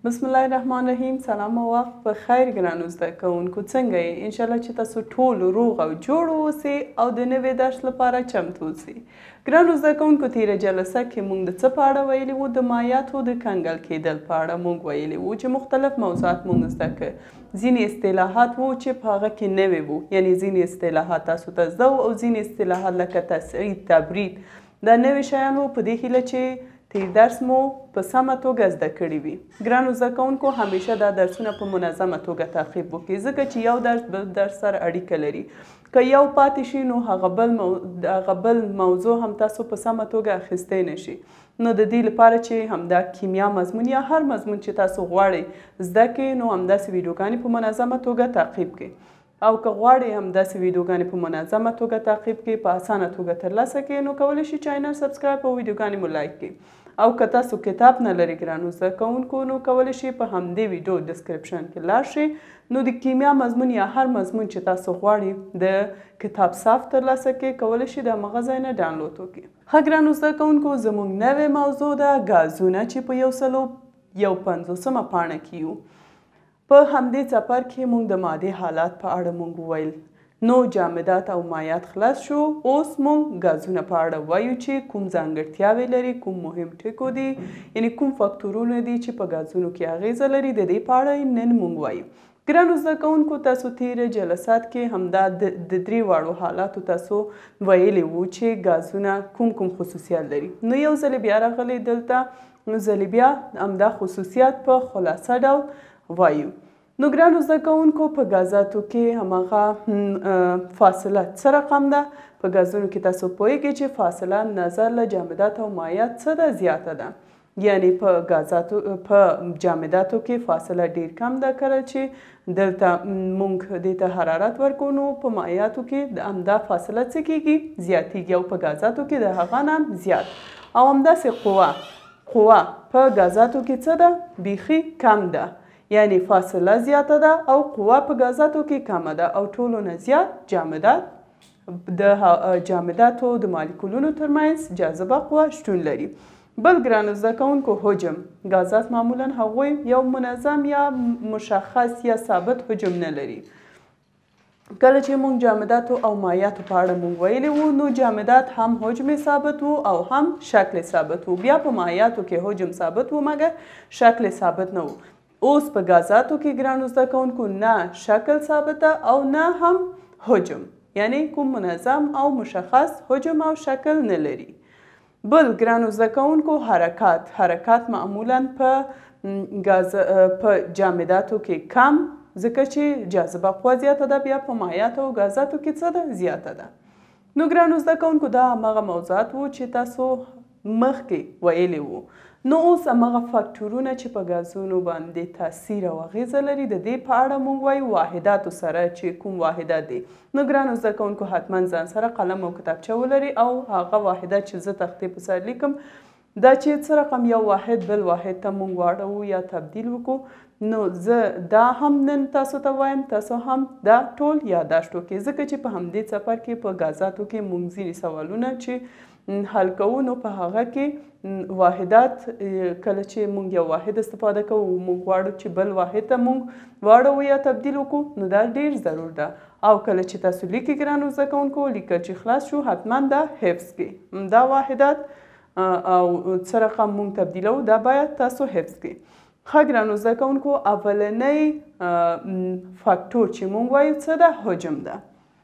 بسم الله الرحمن الرحیم. سلام او وخت په خیر ګرانو زده کوونکو، څنګه یې؟ انشاءالله چې تاسو ټول روغ او جوړ اوسئ او د نوي درس لپاره چمتو اوسئ. ګرانو زده کوونکو، تیره جلسه کې موږ د څه په اړه ویلي وو؟ د مایعاتو د کنګل کیدل په اړه موږ ویلي وو چې مختلف موضوعات موږ زده کړل. ځینې اصطلاحات وو چې په هغه کې نوي وو، یعنی ځینې اصطلاحات تاسو ته زده وو او ځینې اصطلاحات لکه تسعید، تبرید دا نوي شیان وو، په دې هیله چې تیر درس مو په سمه توګه زده کړي وي. ګرانو زده کوونکو، همیشه دا درسونه په منظمه توګه تعقیب وکړئ، ځکه چې یو درس بل درس سره اړیکه لري. که یو پاتې شي نو هغه بل موضوع هم تاسو په سمه توګه اخیستی نشي. نو د دې لپاره چې همدا کیمیا مضمون یا هر مضمون چې تاسو غواړئ زده کړئ، نو همداسې ویډیوګانې په منظمه توګه تعقیب کړئ. او که غواړئ همداسې ویډیوګانې په منظمه توګه تعقیب کړئ، په اسانه توګه ترلاسه کړئ، نو کولی شئ چینل سبسکرایب او ویډیوګانې مو لایک کړئ. او که تاسو کتاب نه لرئ ګرانو زده کوونکو، نو کولی شئ په همدې ویډیو ډسکرپشن کې لاړ شئ، نو د کیمیا مضمون یا هر مضمون چې تاسو غواړئ د کتاب صاف ترلاسه کړئ، کولی شئ د همغه ځای نه ډاونلوډ وکړئ. ښه ګرانو زده کوونکو، زموږ نوې موضوع ده ګازونه، چې په 151 پاڼه کې یو. په همدې څپر کې موږ د مادې حالات په اړه موږ وویل. نو جامدات او مایعات خلاص شو. اوس موږ ګازونه په اړه وایو چې کوم ځانګړتیاوې لري، کوم مهم ټکو دي، یعنی کوم فاکتورونه دي چې په ګازونو کې اغیزه لري. د دې په اړه نن موږ وایو. ګرانو زده کوونکو، تاسو تیره جلسات کې همدا د درې واړو حالاتو تاسو ویلي وو چې ګازونه کوم خصوصیات لري. نو یو ځل بیا راغلی دلته، نو ځل بیا همدا خصوصیات په خلاصه ډول وایو. نو ګرانو زده کوونکو، په ګازاتو کې هماغه فاصله څه رقم ده؟ په ګازونو کې تاسو پوهیږئ چې فاصله نظر له جامدات او مایعات څه ده؟ زیاته ده. یعنی په جامداتو کې فاصله ډیر کم ده، کله چې دلته موږ دې ته حرارت ورکو، نو په مایعاتو کې همدا فاصله څه کیږي؟ زیاتیږي، او په ګازاتو کې د هغه نه زیات. او همداسې قوه په ګازاتو کې څه ده؟ بیخي کم ده، یعنی فاصله زیاته ده او قوه په ګازاتو کې کمه ده. او ټولو نه زیات جامدات، د جامداتو د مالیکولونو ترمنځ جاذبه قوه شتون لري. بل ګرانو زده کوونکو، حجم. ګازات معمولا هغوی یو منظم یا مشخص یا ثابت حجم نه لري. کله چې موږ جامداتو او مایعاتو په اړه موږ ویلي وو، نو جامدات هم حجم ثابت وو او هم شکل ثابت وو. بیا په مایعاتو کې حجم ثابت وو مګر شکل ثابت نه وو. اوس په ګازاتو کې ګرانو زده کوونکو نه شکل ثابته او نه هم حجم، یعنی کوم منظم او مشخص حجم او شکل نه لري. بل ګرانو زده کوونکو، حرکات معمولا په جامداتو کې کم، ځکه چې جاذبه قوه زیاته ده. بیا په مایعاتو او ګازاتو کې څه ده؟ زیاته ده. نو ګرانو زده کوونکو، دا هماغه موضوعات وو چې تاسو مخکې ویلي وو. نو اوس هماغه فاکتورونه چې په ګازونو باندې تاثیر او اغیزه لري، د دې په اړه موږ وایو واحداتو سره چې کوم واحدات دي. نو ګرانو زده کوونکو، حتما ځان سره قلم او کتابچه ولري، او هغه واحدات چې زه تختې په سر لیکم، دا چې څه رقم یو واحد بل واحد ته موږ واړوو یا تبدیل وکړو. نو زه دا هم نن تاسو ته وایم، تاسو هم دا ټول یادداشت وکړئ، ځکه چې په همدې څپر کې په ګازاتو کې موږ ځینې سوالونه چې حل کوو، نو په هغه کې واحدات، کله چې موږ یو واحد استفاده کوو، موږ غواړو چې بل واحد ته موږ واړوو یا تبدیل وکړو، نو دا ډیر ضرور ده. او کله چې تاسو لیکئ ګرانو زده کوونکو، لیکل چې خلاص شو، حتما دا حفظ کړئ. دا واحدات او څه رقم موږ تبدیلوو، دا باید تاسو حفظ کړئ. ښه ګرانو زده کوونکو، اولنی فاکتور چې موږ وایو څه ده؟ حجم ده.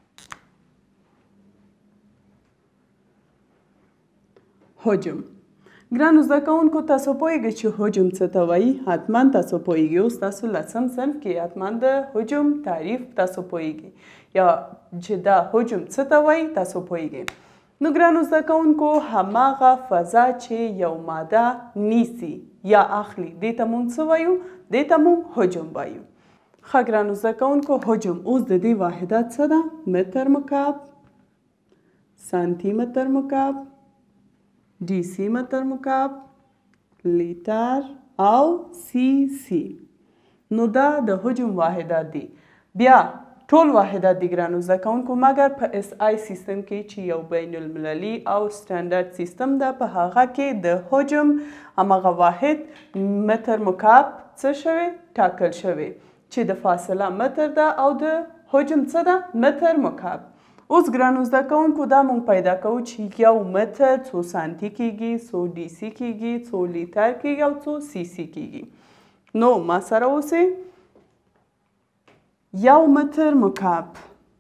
حجم. ګرانو زده کوونکو، تاسو پوهیږئ چې حجم څه ته وایي؟ حتما تاسو پوهیږئ. اوس تاسو 10م صنف کې حتما د حجم تعریف تاسو پوهیږئ، یا چې دا حجم څه ته وایي تاسو پوهیږئ. نو ګرانو زده کوونکو، هماغه فضا چې یو ماده نیسي یا اخلي، دې ته موږ څه وایو؟ دې ته موږ حجم وایو. ښه ګرانو زده کوونکو، حجم اوس د دې واحدات څه ده؟ متر مکعب، سانتي متر مکعب، ډیسي متر مکعب، لیټر او سی سی. نو دا د حجم واحدات دي. بیا ټول واحدات دي ګرانو زده کوونکو، مګر په اس آی سیستم کې چې یو بین المللي او سټنډرډ سیستم ده، په هغه کې د حجم هماغه واحد متر مکعب څه شوی ټاکل شوی چې د فاصله متر ده او د حجم څه ده متر مکعب. اوس ګرانو زده کوونکو دا موږ پیدا کوو چې یو متر څو سانتي کیږي، څو ډي سي کیږي، څو لیټر کیږي او څو سی سی کیږي. نو ما سره اوسئ. یو متر مکعب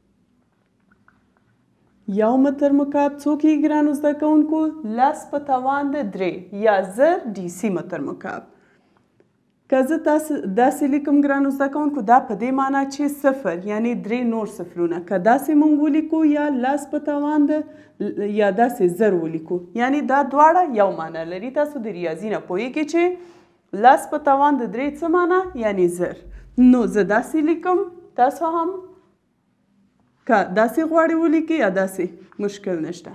څو کیږي ګرانو زده کوونکو؟ 10 په توان د 3 یا 1000 ډي سي متر مکعب. که زه داسې لیکم ګرانو زده کوونکو دا په دې معنی چې صفر یعنی 3 نور صفرونه که داسې موږ ولیکو یا 10 په توان د یا داسې 1000 ولیکو یعنی دا دواړه یو معنی لري. تاسو د ریاضي نه پوهیږئ چې 10 په توان د 3 څه معنی یعنی 1000. نو زه داسې لیکم، تاسو هم که داسې غواړئ ولیکئ یا داسې مشکل نشته.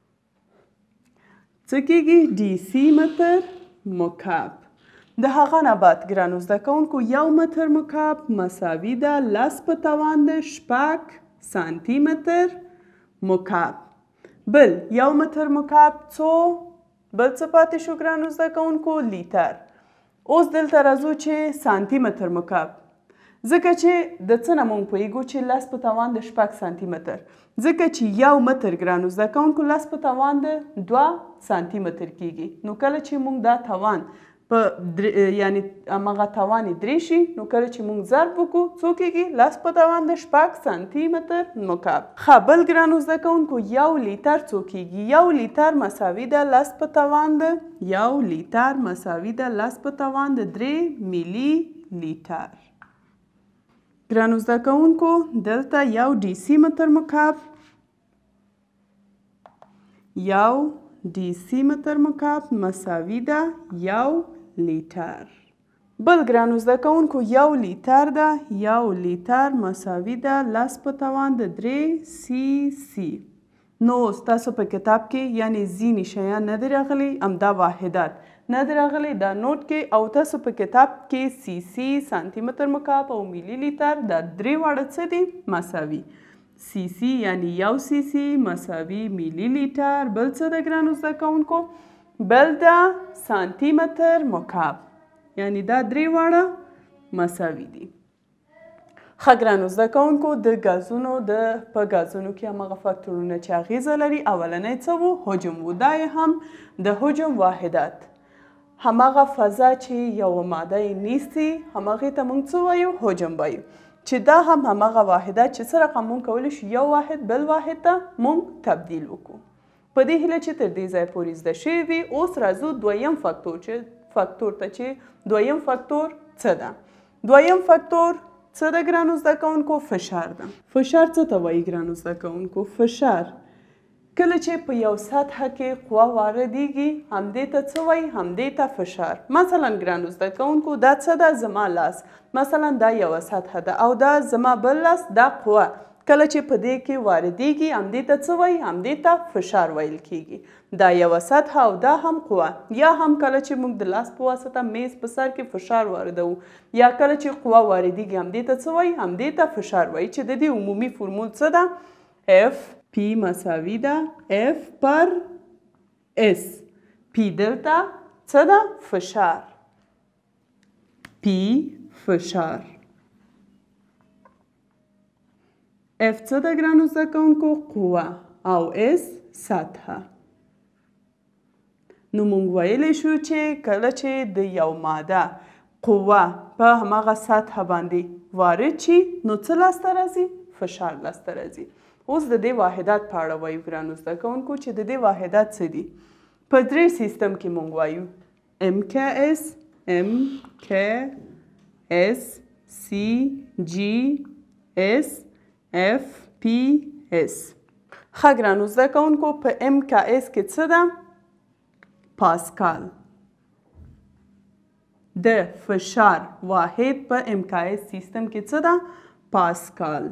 څه کیږي؟ ډي سي متر مکعب. د هغه نه بعد ګرانو زده کوونکو یو متر مکعب مساوي ده 10 په توان د 6 سانتي متر مکعب. بل یو متر مکعب څو بل څه پاتې شو ګرانو زده کوونکو؟ لیټر. اوس دلته راځو چې سانتي متر مکعب، ځکه چې د څه نه موږ پوهیږو چې 10 په توان د 6 سانتي متر، ځکه چې یو متر ګرانو زده کوونکو 10 په توان د 2 سانتي متر کیږي. نو کله چې موږ دا توان په یعنی همغه توان 3 شي نو کله چې موږ ضرب وکړو څو کیږي؟ 10 په توان د 6 سانتي متر مکعب. ښه بل ګرانو زده کوونکو یو لیټر څو کیږي؟ یو لیټر مساوي ده 10 په توان د 3 ملي لیټر. ګرانو زده کوونکو دلته یو ډي سي متر مکعب مساوي ده یو لیټر. بل ګرانو زده کوونکو یو لیټر ده، یو لیټر مساوي ده 10 په توان د 3 سی سی. نو ستاسو په کتاب کې یعنی ځینې شیان نه دي راغلي، همدا واحدات نه دي راغلي، دا نوٹ کې. او تاسو په کتاب کې سی سی، سانتي متر مکعب او ملي لیټر دا درې واړه څه دي؟ مساوي. سی سی یعنی یو سی سی مساوي ملي لیټر. بل څه ده ګرانو زده کوونکو؟ بل دا سانتي متر مکعب یعنی دا درې واړه مساوي دي. ښه ګرانو زده کوونکو د ګازونو په ګازونو کې همغه فاکتورونه چې اغیزه لري اولنی څه و؟ حجم و. دا یې هم د حجم واحدات. همغه فضا چې یوه ماده یې نیسي همغې ته موږ څه وایو؟ حجم وایو. چې دا هم همغه واحدات چې څه رقم موږ کولی شو یو واحد بل واحد ته موږ تبدیل وکړو. په دې هیله چې تر دې ځایه پورې زده شوي وي. اوس راځو دویم فاکتور ته چې دویم فاکتور څه ده؟ دویم فاکتور څه ده ګرانو زده کوونکو؟ فشار ده. فشار څه ته وایي ګرانو زده کوونکو؟ فشار کله چې په یو سطحه کې قوه واردېږي همدې ته څه وایي؟ همدې ته فشار. مثلا ګرانو زده کوونکو دا څه ده؟ زما لاس. مثلا دا یوه سطحه ده او دا زما بل لاس، دا قوه کله چې په دې کې واردېږي همدې ته څه وایي؟ همدې ته فشار ویل کیږي. دا یوه سطحه او دا هم قوه. یا هم کله چې موږ د لاس په واسطه میز په سر کې فشار واردوو یا کله چې قوه واردېږي همدې ته څه وایي؟ همدې ته فشار وایي. چې د دې عمومي فرمول څه ده؟ اف پی مساوي ده اف پر اس. پی دلته څه ده؟ فشار. پی فشار. اف څه ده ګرانو زده کوونکو؟ قوه او اس سطحه. نو موږ ویلی شو چې کله چې د یو ماده قوه په همغه سطحه باندې وارد شي نو څه لاسته راځي؟ فشار لاسته راځي. اوس د دې واحدات په اړه وایو ګرانو زده کوونکو چې د دې واحدات څه دي؟ په 3 سیستم کې موږ وایو ام کې اس، ام کې اس، سی جی اس، اف پی اس. ښه ګرانو زده کوونکو په ام کې اس کې څه ده؟ پاسکال. د فشار واحد په ام کې اس سیستم کې څه ده؟ پاسکال.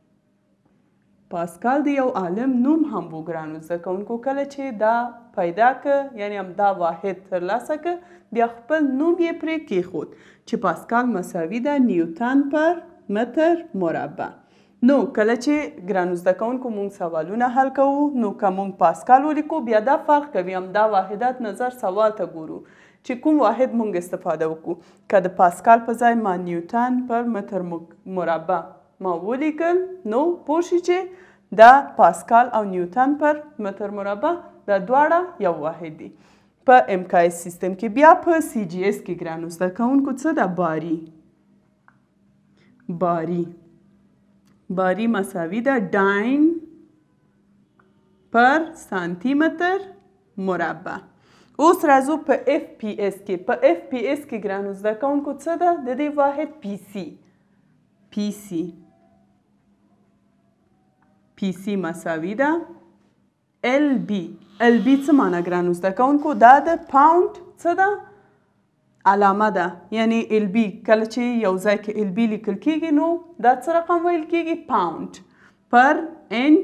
پاسکال د یو عالم نوم هم و ګرانو زده کوونکو. کله چې دا پیدا که یعنی همدا واحد ترلاسه که بیا خپل نوم یې پرې کیښود چې پاسکال مساوي ده نیوتن پر متر مربع. نو کله چې ګرانو زده کوونکو موږ سوالونه حل کوو نو که موږ پاسکال ولیکو بیا دا فرق کوي. همدا واحدات نظر سوال ته ګورو چې کوم واحد مونږ استفاده وکړو. که د پاسکال په ځای ما نیوټن پر متر مربع ما ولیکل نو پوه شي چې دا پاسکال او نیوټن پر متر مربع دا دواړه یو واحد دي. په MKS سیستم کې بیا په CGS کې ګرانو زده کوونکو څه ده؟ باري مساوي ده ډاین پر سانتي متر مربع. اوس راځو په FPS کې. په FPS کې ګرانو زده کوونکو څه ده؟ د دې واحد PC مساوي ده LB. څه معنا ګرانو زده کوونکو؟ دا د پاونډ څه ده؟ علامه ده. یعنی LB کله چې یو ځای کې LB لیکل کیږي نو دا څه رقم ویل کیږي؟ پاونډ پر انچ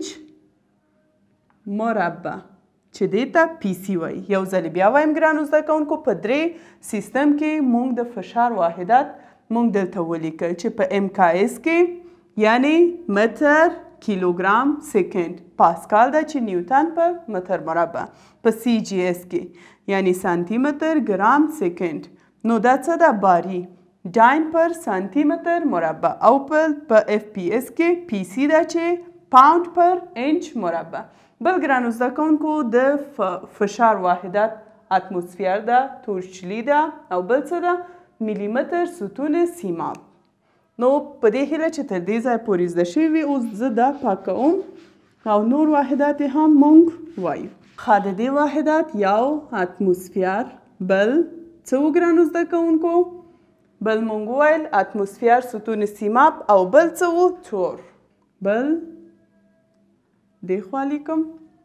مربع چې دې ته PC وایي. یو ځل بیا وایم ګرانو زده کوونکو په 3 سیستم کې مونږ د فشار واحدات مونږ دلته ولیکل چې په MKS کې یعنی متر کیلوګرام سیکنډ، پاسکال ده چې نیوټن پر متر مربع، په CGS کې یعنی سانتي متر ګرام سیکنډ. نو دا څه ده؟ باري ډاین پر سانتي متر مربع. او په FPS کې PC ده چې پاونډ پر انچ مربع. بل ګرانو زده کوونکو د فشار واحدات اتموسفیر ده، تورچلي ده او بل څه ده؟ میلیمتر ستون سیماب. نو په دې هیله چې تر دې ځای پورې زده شوي وي اوس زه دا پاکوم او نور واحدات هم مونږ وایو. ښه د دې واحدات یو اتموسفیر، بل څه و ګرانو زده کوونکو؟ بل مونږ وویل اتموسفیر ستون سیماب او بل څه و؟ تور. بل دې خوا لیکم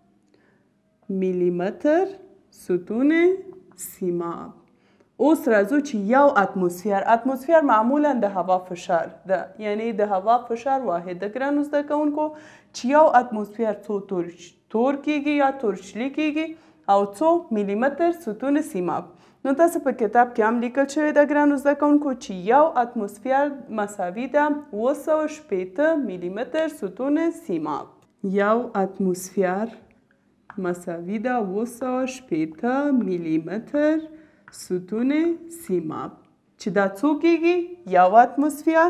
میلیمتر ستون سیماب. اوس راځو چې یو اتموسفیر معمولا د هوا فشار ده، یعنی د هوا فشار واحد ده ګرانو زده کوونکو چې یو اتموسفیر څو تور کیږي یا تورچلي کیږي او څو میلیمتر ستون سیماب. نو تاسو په کتاب کې هم لیکل شوی ده ګرانو زده کوونکو چې یو اتموسفیر مساوي ده 280 میلیمتر ستون سیماب. یو اتموسفیر مساوي ده 280 میلیمتر ستون سیماب. چې دا څو کیږي؟ یو اتموسفیر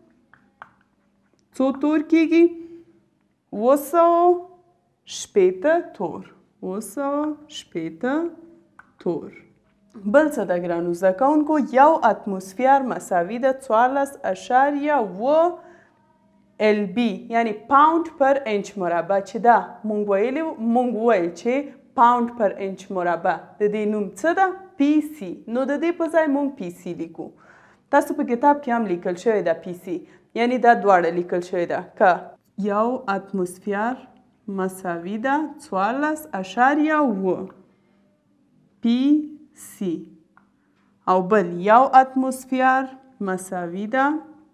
څو تور کیږي؟ 280 تور. 280 تور. بل څه ده ګرانو زده کوونکو؟ یو اتموسفیر مساوي ده 14.7 LB یعنی پاونډ پر انچ مربع. چې دا مونږ ویل چې پاونډ پر انچ مربع د دې نوم څه ده؟ PC. نو د دې په ځای مونږ PC لیکو. تاسو په کتاب کې هم لیکل شوی ده PC، یعنی دا دواړه لیکل شوی ده که یو اتموسفیر مساوي ده 14.7 PC او بل یو اتموسفیر مساوي ده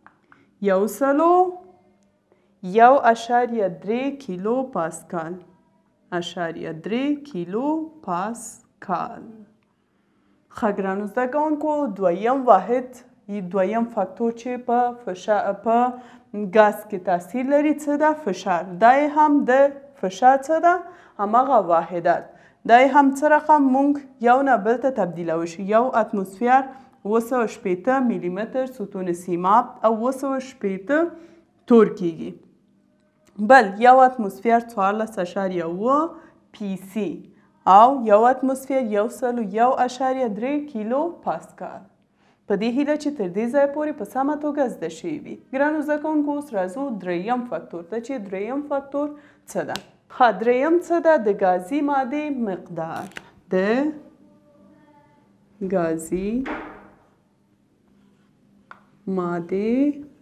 1.3 کیلو پاسکال. 0.3 کیلو پاسکال. ښه ګرانو زده کوونکو دویم واحد دویم فاکتور چې په ګاز کې تاثیر لري څه ده؟ فشار. دا یې هم د فشار څه ده؟ هماغه واحدات. دا یې هم څه رقم مونږ یو نه بل ته تبدیلولی شو. یو اتموسفیر 280 میلیمتر ستون سیماب او 280 تور کیږي. بل یو اتموسفیر 14.1 PC او یو اتموسفیر 1.3 کیلو پاسکال. په دې هیله چې تر دې ځای پورې په سمه توګه زده شوي وي. ګرانو زده کوونکو اوس راځو دریم فاکتور ته چې دریم فاکتور څه ده؟ ښه دریم څه ده؟ د ګازي مادې مقدار. د ګازي مادې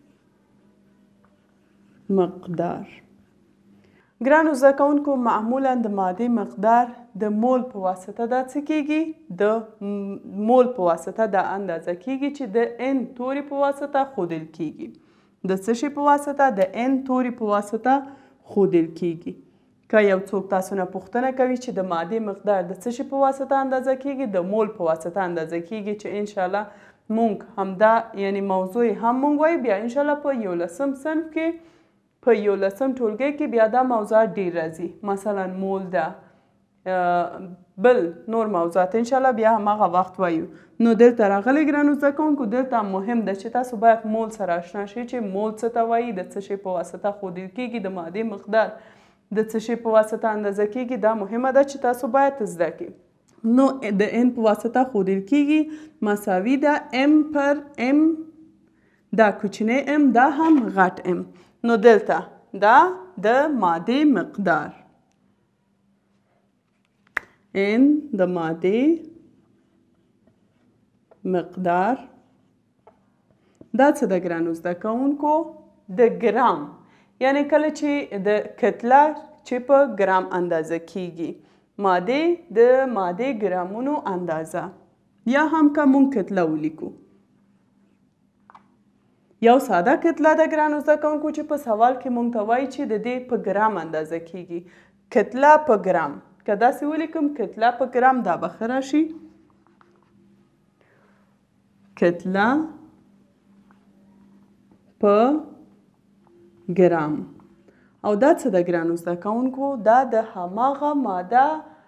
مقدار. ګرانو زده کوونکو معمولا د مادې مقدار د مول په واسطه دا څه کیږي؟ د مول په واسطه دا اندازه کیږي چې د N توري په واسطه ښودل کیږي. د څه شي په واسطه؟ د N توري په واسطه ښودل کیږي. که یو څوک تاسو نه پوښتنه کوي چې د مادې مقدار د څه شي په واسطه اندازه کیږي؟ د مول په واسطه اندازه کیږي چې انشاءالله مونږ همدا یعنی موضوع هم مونږ وایو. بیا انشاءالله په 11م صنف کې په 11م ټولګي کې بیا دا موضوعات ډیر راځي. مثلا مول ده، بل نور موضوعات انشاءالله بیا هماغه وخت وایو. نو دلته راغلی ګرانو زده کوونکو دلته مهم ده چې تاسو باید مول سره اشنا شئ چې مول څه ته وایي، د څه شي په واسطه ښودل کیږي، د مادې مقدار د څه شي په واسطه اندازه کیږي. دا مهمه ده چې تاسو باید زده کړئ. نو د ان په واسطه ښودل کیږي مساوي ده ام پر ام، دا کوچنی ام دا هم غټ ام. نو دلته دا د مادې مقدار، ان د مادې مقدار دا څه د ګرانو زده کوونکو د ګرام، یعنی کله چې د کتله چې په ګرام اندازه کیږي، مادې د مادې ګرامونو اندازه، یا هم که مونږ کتله ولیکو یو ساده کتله د ګرانو زده کوونکو چې په سوال کې مونږ ته وایي چې د دې په ګرام اندازه کیږي. کتله په ګرام که داسې ولیکم کتله په ګرام دا به ښه راشي. کتله په ګرام. او دا څه د ګرانو زده کوونکو دا د هماغه ماده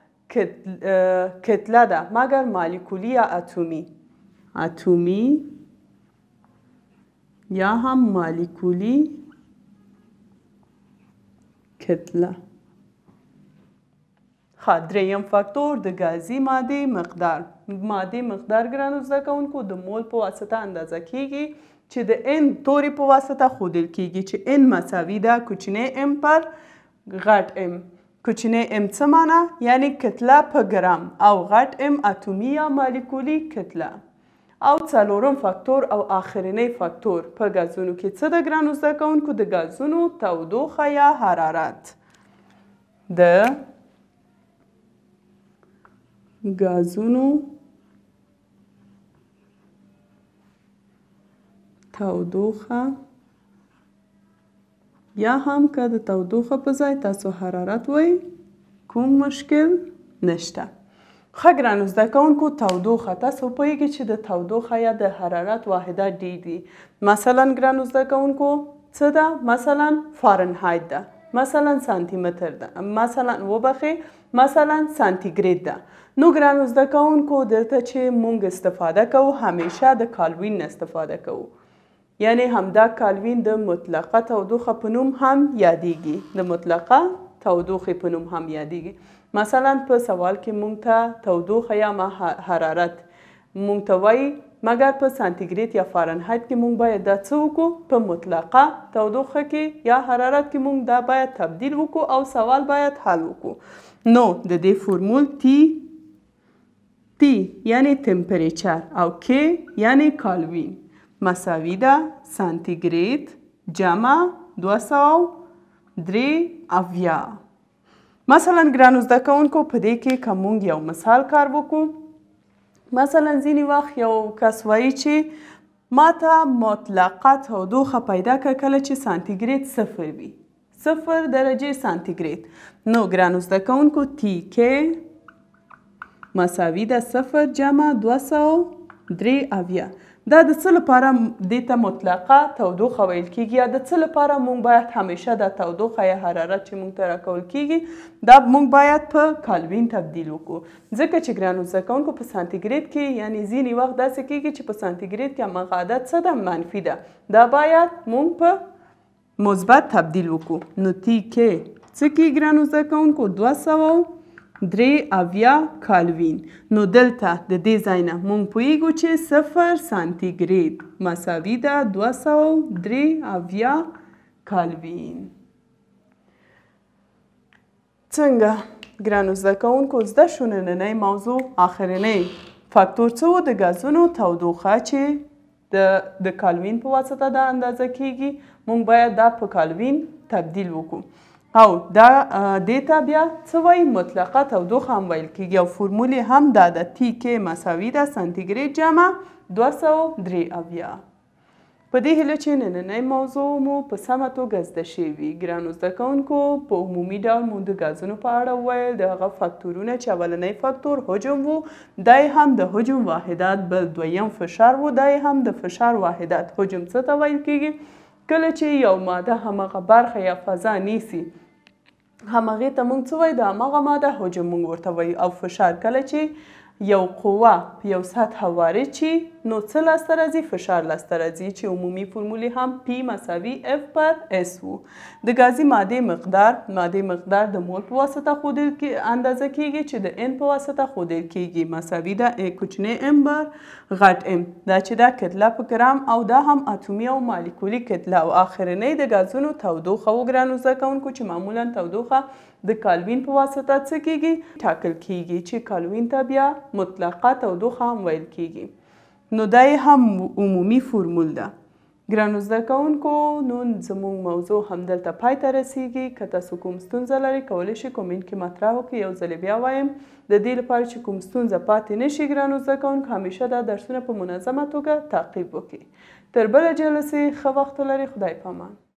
کتله ده مګر مالیکولي یا اتومي یا هم مالیکولي کتله. دریم فاکتور د ګازي مادې مقدار. مادې مقدار ګرانو زده کوونکو د مول په واسطه اندازه کیږي چې د ان توري په واسطه ښودل کیږي چې ان مساوي ده کوچنی ام پر غټ ام. کوچنی ام څه معنی؟ یعنی کتله په ګرام، او غټ ام اتومي یا مالیکولي کتله. او څلورم فاکتور او آخرنی فاکتور په ګازونو کې څه د ګرانو زده کوونکو د ګازونو تودوخه یا حرارت. د ګازونو تودوخه، یا هم که د تودوخه په ځای تاسو حرارت وایي کوم مشکل نشته. ښه ګرانو زده کوونکو تودوخه، تاسو پوهیږئ چې د تودوخه یا د حرارت واحدات ډېر دي. مثلا ګرانو زده کوونکو څه ده؟ مثلا فارنهایت ده، مثلا سانتیمتر ده، مثلا سانتیګریډ ده. نو ګرانو زده کوونکو دلته چې مونږ استفاده کوو همیشه د کالوین نه استفاده کوو، یعنی همدا کالوین د مطلقه تودوخه په نوم هم یادیږي، د مطلقه تودوخې په نوم هم یادیږي. مثلا په سوال کې مونږ ته تودوخه یا حرارت مونږ ته وایي، مګر په سانتیګریډ یا فارنهایت کې مونږ باید دا څه وکړو؟ په مطلقه تودوخه کې یا حرارت کې مونږ دا باید تبدیل وکړو او سوال باید حل وکړو. نو د دې فورمول تی یعنی تمپریچر او کې یعنی کالوین مساوي ده سانتیګریډ جمع 273. مثلا ګرانو زده کوونکو په دې کې که مونږ یو مثال کار وکړو، مثلا ځینې وخت یو کس وایي چې ما ته مطلقه تودوخه پیدا کړه کله چې سانتیګریډ 0 وي، 0 درجې سانتیګریډ. نو ګرانو زده کوونکو تی کې مساوي ده 0 جمع 273. دا د څه لپاره دې ته مطلقه تودوخه ویل کیږي، یا د څه لپاره مونږ باید همیشه د تودوخه یا حرارت چې مونږ ته راکول کیږي دا مونږ باید په کالوین تبدیل وکړو. ځکه چې ګرانو زده کوونکو په سانتیګریډ کې یعنی ځینې وخت داسې کیږي چې په سانتیګریډ کې هماغه عدد څه ده؟ منفي ده. دا باید مونږ په مثبت تبدیل وکړو. نو تی کې څه کیږي ګرانو زده کوونکو؟ 273 کالوین. نو دلته د دې ځای نه مونږ پوهیږو چې 0 سانتیګریډ مساوي ده 273 کالوین. څنګه ګرانو زده کوونکو زده شو نننۍ موضوع آخرنۍ فاکتور څه و؟ د ګازونو تودوخه چې د کالوین په واسطه دا اندازه کیږي، مونږ باید دا په کالوین تبدیل وکړو. او دا دې ته بیا څه وایي؟ مطلقه تودوخه هم ویل کیږي. او فورمول یې هم دا ده تی کې مساوي ده سانتیګریډ جمع 273. په دې هیله چې نننۍ موضوع مو په سمه توګه زده شوي. ګرانو زده کوونکو په عمومي ډول مو د ګازونو په اړه وویل، د هغه فاکتورونه چې اولنی فاکتور حجم و، دا یې هم د حجم واحدات، بل دویم فشار و، دا یې هم د فشار واحدات. حجم څه ته ویل کیږي؟ کله چې یو ماده هماغه برخه یا فضا نیسي همغې ته موږ څه وایو د همغه ماده حجم موږ ورته وایو او فشار کله چې یو قوه په یو سطح وارد شي نو څه لاسته راځي فشار لاسته راځي چې عمومي فرمول هم P مساوي F پر S و د ګازي مادې مقدار د مول په واسطه اندازه کیږي چې د N په واسطه ښودل کیږي مساوي ده کوچنی M بر غټ M دا چې دا کتله په ګرام او دا هم اتومي او مالیکولي کتله او آخرنۍ د ګازونو تودوخه و ګرانو زده کوونکو چې معمولا تودوخه د کالوین په واسطه څه کیږي ټاکل کیږي چې کالوین ته بیا مطلقه تودوخه هم ویل کیږي نو دا هم عمومي فرمول ده ګرانو زده کوونکو نن زموږ موضوع همدلته پای ته رسیږي که تاسو کوم ستونزه لرئ کولی شئ کومنټ کې مطرح وکړئ یو ځل بیا وایم د دې لپاره چې کوم ستونزه پاتې نشي ګرانو زده کوونکو همیشه دا درسونه په منظمه توګه تعقیب وکړئ تر بله جلسې ښه وخت ولرئ خدای پامان